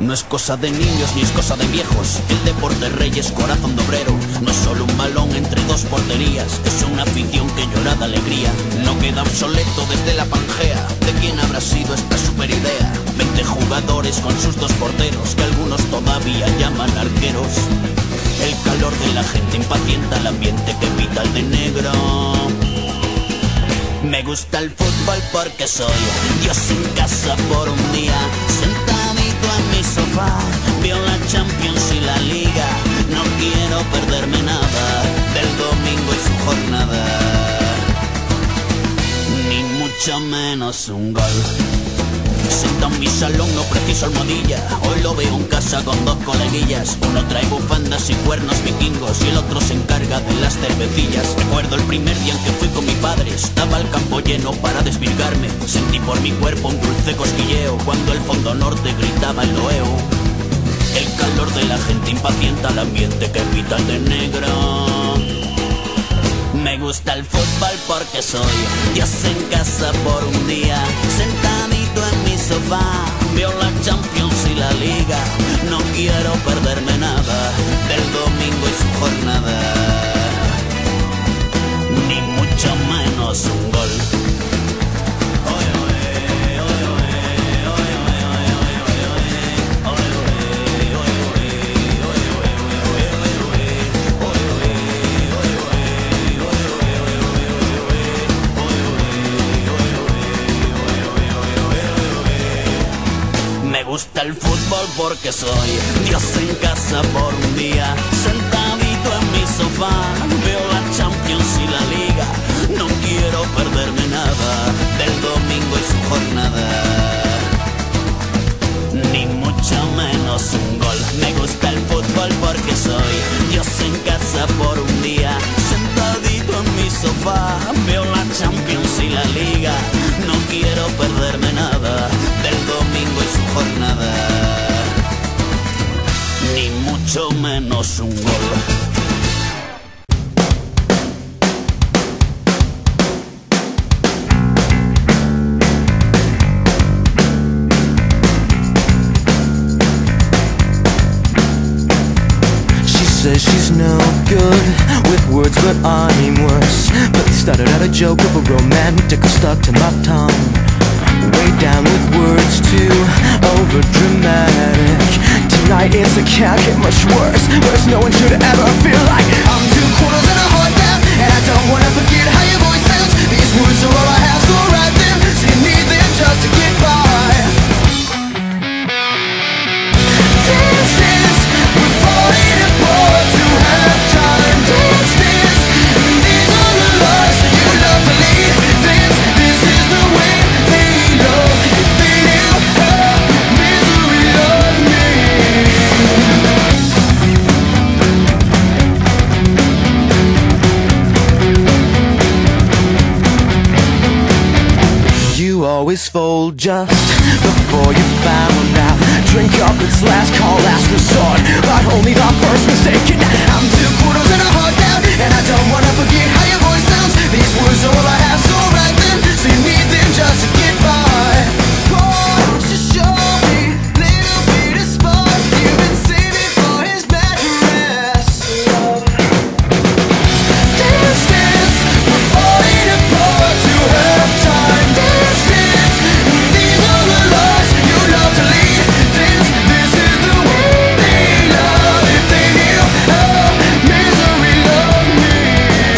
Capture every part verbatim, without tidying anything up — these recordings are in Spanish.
No es cosa de niños ni es cosa de viejos. El deporte rey es corazón de obrero. No es solo un balón entre dos porterías, es una afición que llora de alegría. No queda obsoleto desde la Pangea. ¿De quién habrá sido esta super idea? Veinte jugadores con sus dos porteros, que algunos todavía llaman arqueros. El calor de la gente impacienta el ambiente que pita el de negro. Me gusta el fútbol porque soy Dios en casa por un día. Sentadito en mi sofá, veo la Champions y la Liga. No quiero perderme nada del domingo y su jornada, ni mucho menos un gol. Sentado en mi salón no preciso almohadilla. Hoy lo veo en casa con dos coleguillas. Uno trae bufandas y cuernos vikingos y el otro se encarga de las cervecillas. Recuerdo el primer día en que fui con mi padre. Estaba el campo lleno para desvirgarme. Sentí por mi cuerpo un dulce cosquilleo cuando el fondo norte gritaba el loeo. El calor de la gente impacienta el ambiente que pita el de negro. Me gusta el fútbol porque soy Dios en casa por un día. Sentadito en mi sofá, veo la Champions y la Liga. No quiero perderme nada del domingo y su jornada, ni mucho menos un gol. Me gusta el fútbol porque soy Dios en casa por un día. Sentadito en mi sofá, veo la Champions y la Liga. No quiero perderme nada del domingo y su jornada, ni mucho menos un gol. Me gusta el fútbol porque soy Dios en casa por un día. Sentadito en mi sofá, veo la Champions y la Liga. No quiero perderme nada del domingo y su jornada, ni mucho menos un gol. Says she's no good with words, but I'm worse. But it started out a joke of a romantic stuck to my tongue. Way down with words too over dramatic. Tonight it's a can't get much worse. Worse, no one should ever feel like I'm two quarters and a heart down, and I don't wanna forget how your voice sounds. These words are all I have, so write them. So you need them just to get by. Dance, dance, we're falling apart. To have time, dance, dance. These are the lies that you love to lead. Dance, this is the way they love. If they knew how misery loved me. You always fold just before you found out. Drink up, it's last call, last resort, but only the first mistake. I'm two quarters and a heart down, and I don't wanna forget how your voice sounds. These words are all I have, so write them. So you need them just to get by. Won't you show me little bit of spark you've been saving for his mattress? Dance, dance, we're falling apart. To have time, dance, dance. These are the lies you love to lead. Dance, this is the way they love. If they knew how misery loved me.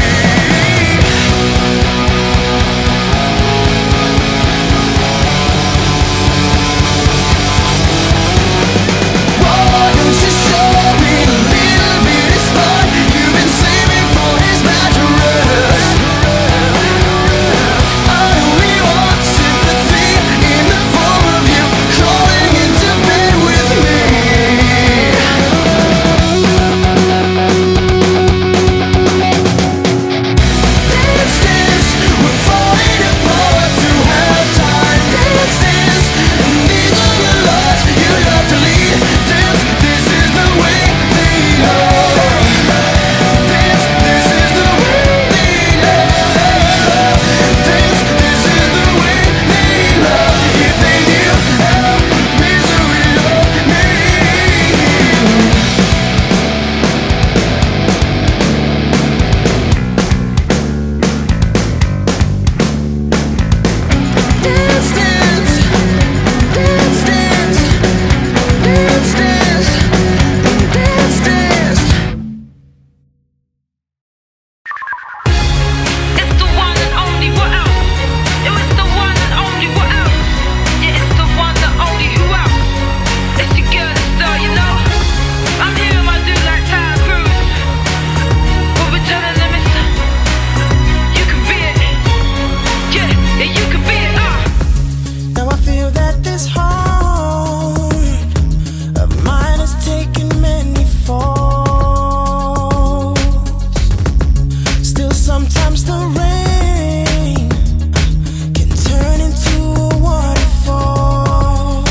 sometimes the rain can turn into a waterfall,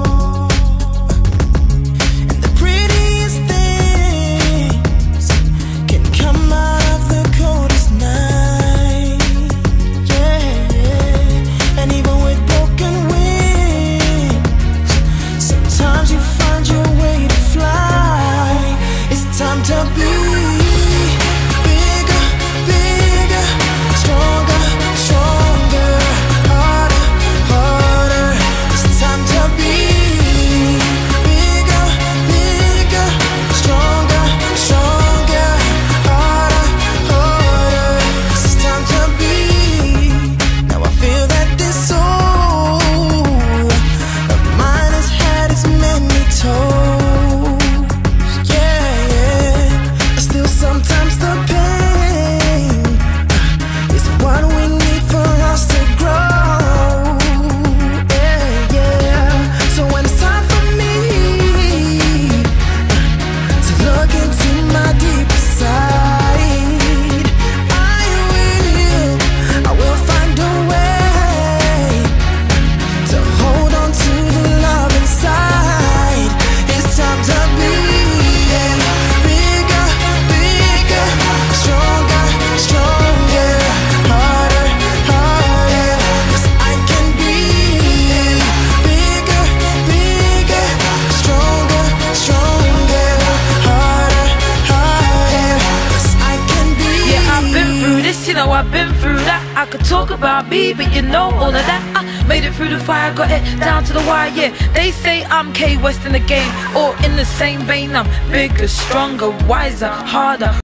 and the prettiest things can come out of the coldest night. Yeah, and even with broken wings, sometimes you find your way to fly. It's time to be bigger, bigger, stronger, stronger, harder, harder. It's time to be bigger, bigger, stronger, stronger, harder, harder. It's time to be. Now I feel that this soul of mine has had its many toes. Yeah, yeah. Still sometimes the pain is what we need for us to grow. Yeah, yeah. So when it's time for me to look into my deepest side, I will, I will find a way to hold on to the love inside. It's time to be bigger, bigger, stronger, stronger, harder, harder. 'Cause I can be bigger, bigger, stronger, stronger, harder, harder. 'Cause I can be. Yeah, I've been through this, you know, I've been through that. I could talk about me, but you know all of that. I made it through the fire, got it down to the wire, yeah. They say I'm K West in the game, or in the same vein, I'm bigger, stronger, wiser, harder.